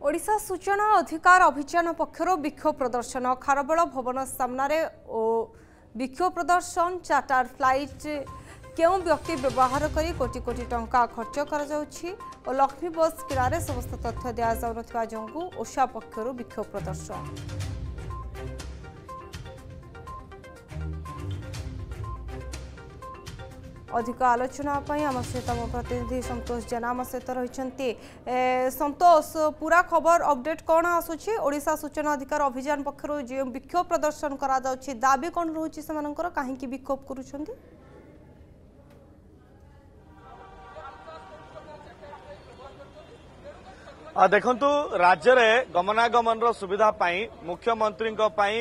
ओडिशा सूचना अधिकार अभियान पक्षर विक्षोभ प्रदर्शन खारबेल भवन सामने विक्षोभ प्रदर्शन चार्टर फ्लाइट क्यों व्यक्ति व्यवहार करी कोटी कोटी टंका खर्च कर लक्ष्मी बस किरारे समस्त तथ्य दिया जाउनथिबा जोंगु ओषा पक्षर विक्षोभ प्रदर्शन। अधिक आलोचना आम सहित आम प्रतिनिधि संतोष जेना आम सहित रही। संतोष पूरा खबर अपडेट कौन आसूची ओडिशा सूचना अधिकार अभियान पक्षर जो विक्षोभ प्रदर्शन करा जाउछि दाबी कौन रोची सेमानकर काहेकि विक्षोभ करूछन्ती? देखंतु राज्य में गमनागमन सुविधा पाई मुख्यमंत्री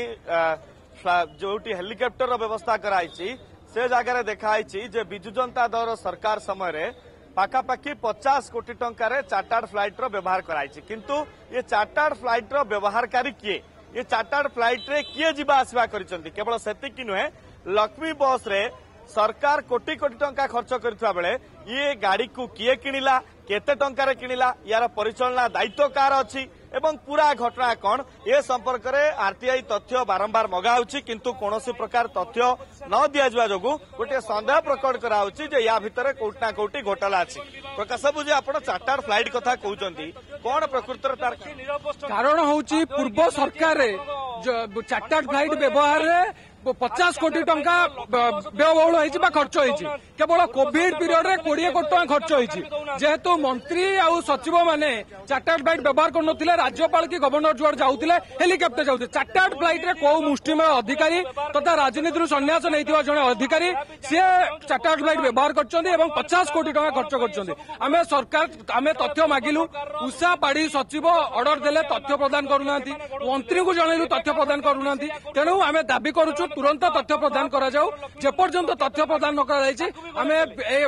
जोटी हेलिकॉप्टर व्यवस्था कराई से जगह देखाई जे बिजु जनता दल सरकार समय पाखापाखि 50 कोटी टंकार चार्टर्ड फ्लाइट व्यवहार कराई किंतु ये चार्टर्ड फ्लाइट व्यवहारकारी किए ये चार्टर्ड फ्लाइट रे किए जीवा आसवा करिसेंती केवल सेतिक नुहे लक्ष्मी बस रे सरकार कोटी कोटी टंका खर्च करथिबा बेले ये गाड़ी को किए किनिला केते टंकार किनिला यार परिचालना दायित्व कार अछि एवं पूरा घटना कौन ये संपर्क में आरटीआई तथ्य बारंबार मगाउछि किंतु कोनोसी प्रकार तथ्य न दिया जुआ जोगु गोटे संदेह प्रकट कराउछि जे या भितरे कोटना कोटी घोटाला अछि। प्रकाश बाबू जे आपण चार्टर्ड फ्लाइट कथा कहउचंती कोन प्रकृतर तार कारण होउछि पूर्व सरकार चार्टर्ड फ्लाइट व्यवहार रे 50 कोटी टंका व्ययबहुल होइछि बा खर्च होइछि केवल कोविड पीरियड रे 20 कोटी टंका खर्च होइछि जेहेतु मंत्री आ सचिव माने चार्टर्ड फ्लाइट व्यवहार करनथिले राज्यपाल की गवर्नर जुआर जाउथिले हेलिकॉप्टर जाउथिले चार्टर्ड फ्लाइट रे को मुष्टिमय अधिकारी तथा राजनीति संन्यास नैथिबा जने अधिकारी से चार्टर्ड फ्लाइट व्यवहार करछन्ती एवं 50 कोटी टंका खर्च करछन्ती। आमे सरकार आमे तथ्य मागिलु उषा पाड़ी सचिव ऑर्डर देले तथ्य प्रदान करूनांती मंत्री को जणैलु तथ्य प्रदान करूनांती तेणु आमे दाबी करूछु तुरंत तथ्य प्रदान करा जाऊ जेपर्यंत तथ्य प्रदान न करा जायछि आमे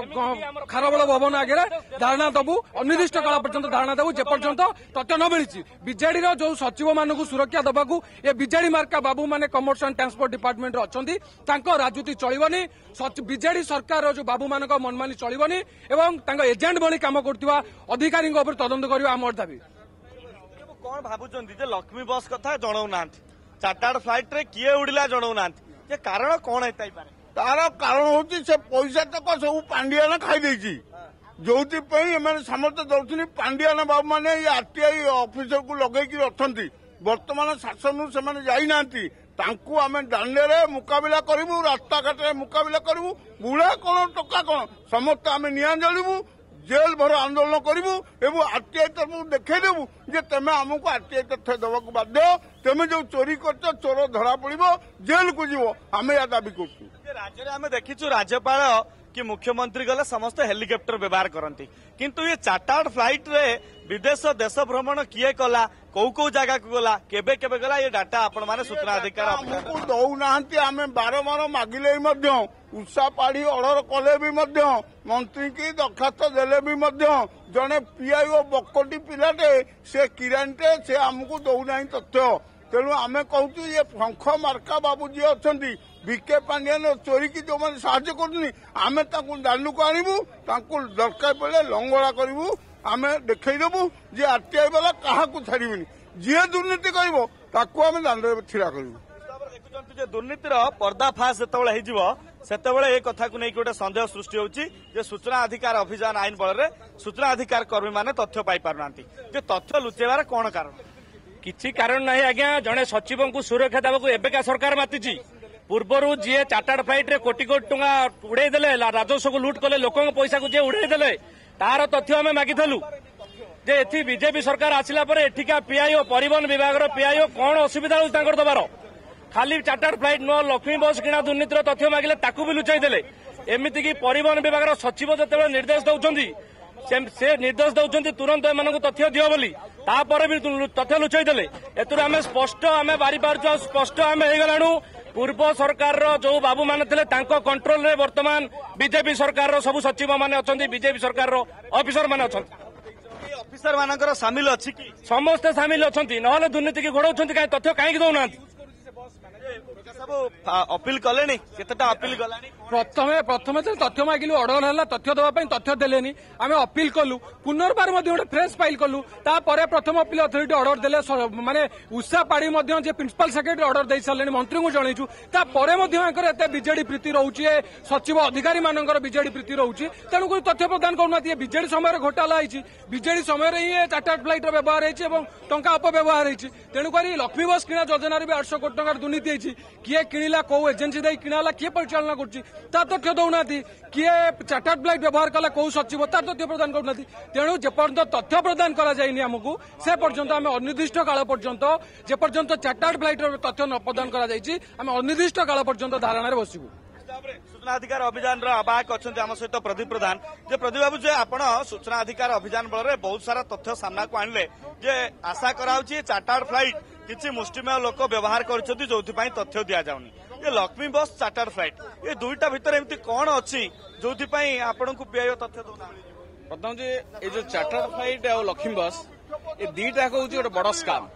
खारबेल भवन आगे धारणा दबु अनिर्दिष्ट काल पर्यंत धारणा दबु जेपर्यंत तथ्य न मिली बिजेडी जो सचिव मानक सुरक्षा दबाकू ये बिजेडी मार्का बाबू माने कमर्स एंड ट्रांसपोर्ट डिपार्टमेंट अच्छी राजनीति चलबनी बिजेडी सरकार जो बाबू मानक मनमानी चलबनी एवं एजेंट भली काम करथिबा अधिकारी तदंत करबा आमर दाबी। कौन भाबुचंती जे लक्ष्मी बस कथा जणाउनांती चार्टर्ड फ्लाइट रे किए उड़िला जणाउनांती जे कारण कौन हेताई पारे तार कारण होची से पैसा तक सब पांडियान खाई देछि जोथि पई एमाने समर्थ दउथि पांडियान बाबू माने आरटीआई ऑफिसर को लगेकी रखथंती वर्तमान शासन से माने जाई नांती तांकू आमे दांडे रे मुकाबला करिवु रास्ता घाट रे मुकाबला करिवु बुढ़ा कोन टका कोन समस्त आमे निया जलिवु जेल भर आंदोलन करिवु एवं आरटीआई तरफ देखै देबु जे तमे हमको आरटीआई तथ्य देबाक बाध्य तमे जो चोरी करछ चोर धरा पड़िबो जेल को जीवो आमे या दाबी करछु। राज्य रे आमे देखिछु राज्यपाल कि मुख्यमंत्री गले समस्त हेलिकॉप्टर व्यवहार करती किंतु ये चार्टर्ड फ्लाइट रे विदेश देश भ्रमण किए कला कौ जगह को गला केबे केबे गला ये डाटा आपण माने सूचना अधिकार हमको दउ नाहंती आमे बारंबार मागिले मध्य उषा पाड़ी ऑर्डर कले भी मध्य मंत्री की दरखास्त देले भी मध्य जने पीआईओ बकोटी पिलाटे से किरानटे से हमको दउ नाही तथ्य तेणु आमे कहूँ ये शंख मार्का बाबू जी अच्छा विके पांडियान चोरी की जो मैंने साहाଯ୍य करें दांडू को आणबू दरकार पड़े लंगड़ा करूँ आम देखईदेबू जे आरटीआई वाला क्या छाड़बनी जी दुर्नीति कर दांड ठिया करूँ। दुर्नीतिर पर्दाफाश जिते ए कथा को नहीं गोटे सन्देह सृष्टि होची सूचना अधिकार अभियान आईन बल सूचना अधिकार कर्मी माने तथ्य पाई पारना तथ्य लुचेबार कौन कारण किसी कारण नहीं आज्ञा जड़े सचिव को सुरक्षा देवाक एବେका सरकार मातिची पूर्वर जी चार्टर्ड फ्लाइट रे कोटी कोटी टंका उड़े देले राजस्व को लुट कले लोक पैसा को जी उड़े देले तार तथ्य आम मागिलु जे एथि बीजेपी सरकार आसिला परे एठिका पीआईओ परिवहन विभाग पीआईओ कौन असुविधा होता दबार खाली चार्टर्ड फ्लाइट नुह लक्ष्मी बस किणा दुर्नीतिर तथ्य मागिले ताकू भी लुचाई देले एमिति की परिवहन विभाग सचिव जो निर्देश दौरान से निर्देश दौरान तुरंत एम तथ्य दियो बोली तापर भी तथ्य लुचाई देले एतुर आम स्पष्ट आम बारी पार्छु स्पष्ट आम हो पूर्व सरकार जो बाबू मान थे कंट्रोल रे वर्तमान बीजेपी सरकार सब सचिव माने अच्छा बीजेपी सरकार ऑफिसर माने अच्छा ऑफिसर मानकर सामिल अच्छी कि समस्ते सामिल अच्छा ना दुर्नीति की घोड़ाऊँ कहीं तथ्य कहीं दौना सब अपील कले केतेटा अपील गलानी प्रथमे प्रथमे तथ्य मागिलु ऑर्डर है तथ्य देवाई तथ्य देलेनी आम अपील कलु पुनर्बार गोटे फ्रेश फाइल कलु तापर प्रथम अपील अथॉरिटी ऑर्डर देले माने उषा पाड़ी जे प्रिंसिपल सेक्रेटरी ऑर्डर दे सारे मंत्री को जनईचु तापर एत बीजेडी प्रीति रोचे सचिव अधिकारी मानकर बीजेडी प्रीति रोचे तेणुक तथ्य प्रदान करना बीजेडी समय घोटाला होती बीजेडी समय ही चार्टर्ड फ्लाइट व्यवहार होती टंका अपव्यवहार होती तेणुक लक्ष्मी बस किणा योजन भी 800 कोटी टंकार दुर्नीति होती किए किणिला कौ एजेन्सी दे किणाला किए परिचालना कर तथ्य दौना किए चार्टर्ड फ्लाइट व्यवहार कला कौ सचिव तार तथ्य प्रदान करना तेणु जेपर्यंत तथ्य प्रदान करामको से पर्यंत आम अनिर्दिष्ट काल पर्यंत जेपर्यंत चार्टर्ड फ्लाइट तथ्य न प्रदान करें अनिर्दिष्ट काल पर्यंत धारणा बसबू सूचना अधिकार अभियान आवाहक अच्छा आम सहित प्रदीप प्रधान जे प्रदीप बाबू जे आप सूचना अधिकार अभियान बल बहुत सारा तथ्य सामना को आणले जे आशा कराउछि चार्टर्ड फ्लाइट किछि मुष्टिमेय लोक व्यवहार करछथि जोथि तथ्य दिया जाउनी ये लक्ष्मी बस चार्टर्ड फ्लाइट ये दुईटा भितर एमती कौन अच्छी जोथि आपण को पीआईओ तथ्य दौना प्रथम जे ये जो चार्टर्ड फ्लाइट और लक्ष्मी बस ये दुईटा हूँ गोटे बड़ स्काम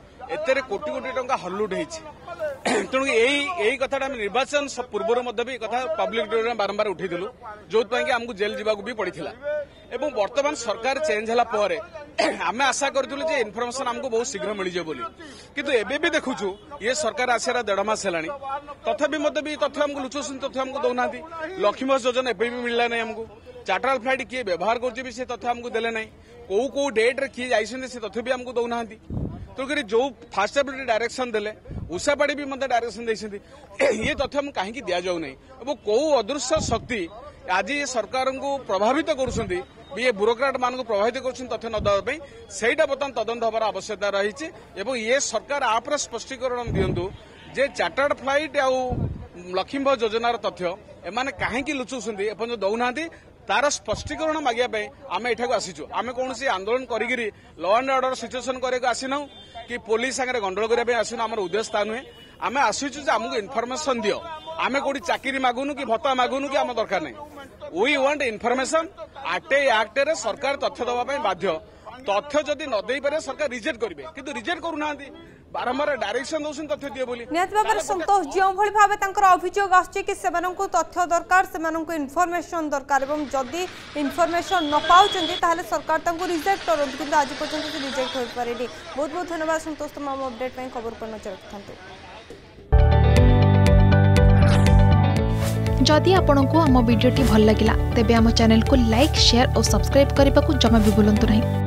एते कोटी कोटी टंका हल्लुट होती तेणु यही कथा निर्वाचन पूर्व कथा पब्लिक बारंबार उठेलु जो आमको जेल जावाक भी पड़ता एवं वर्तमान सरकार चेंज है आम आशा करूँ इनफर्मेशन आमको बहुत शीघ्र मिल जाए किंतु एबे भी देखुछु ये सरकार आसार 1.5 मास है तथापि मत भी तथ्य आमको लुचुन तथ्य आमको दौना लक्ष्मी बस योजना एबे भी मिलला नहीं आमको चार्टर्ड फ्लाइट किए व्यवहार कर से तथ्य आमको देले नहीं कौ डेट रे किए जाइछन से तथ्य भी आमको दौना तेणुक जो फास्ट डायरेक्शन देले उषापाड़ी भी मत डायरेक्शन देते ये तथ्य हम कहीं दि जाऊ नहीं कौ अदृश्य शक्ति आज ये सरकार को प्रभावित कर ये ब्यूरोक्राट मान प्रभावित कर तथ्य न देवाई सहीटा बर्तमान तदंत हमार आवश्यकता रही ये सरकार आप स्पष्टीकरण दिंतु जे चार्टर्ड फ्लाइट आउ लक्ष्मी बस योजनार तथ्य एमाने कहीं लुचुंट एपर्यंत दौना तार स्पष्टीकरण मागे आम एठाक आसीचु आम कौन आंदोलन करी लॉ एंड ऑर्डर सिचुएसन करने आसीना कि पुलिस सागर गंडल करने आसुना आम उद्देश्य नुहे आम आसुचु आमको इनफर्मेशन दियो आम कौटी चाकरी मागुनु कि भत्ता मागुनु कि आम दरकार नहीं वी वांट इनफर्मेशन एक्ट रे सरकार तथ्य दवाई बाध्य तथ्य जदि न दे पारे सरकार रिजेक्ट करेंगे किंतु रिजेक्ट करूना बारंबार डायरेक्शन दौन तथ्य दिए बोली निहत भाव संतोष जो भाव अभियोग आछि कि सेमानंकु तथ्य दरकार सेमानंकु इनफॉरमेशन दरकार एवं जदि इनफॉरमेशन न पाउचंती ताहले सरकार तांको रिजेक्ट करत किंतु आज पर्यंत से रिजेक्ट होई पारेनी बहुत बहुत धन्यवाद संतोष तमाम अपडेट पई खबर पर नजर रखथांतु जदि आपंक आम भिडी भल लगा तेब आम चैनल को लाइक शेयर और सब्सक्राइब करने को जमा भी भूलु नहीं।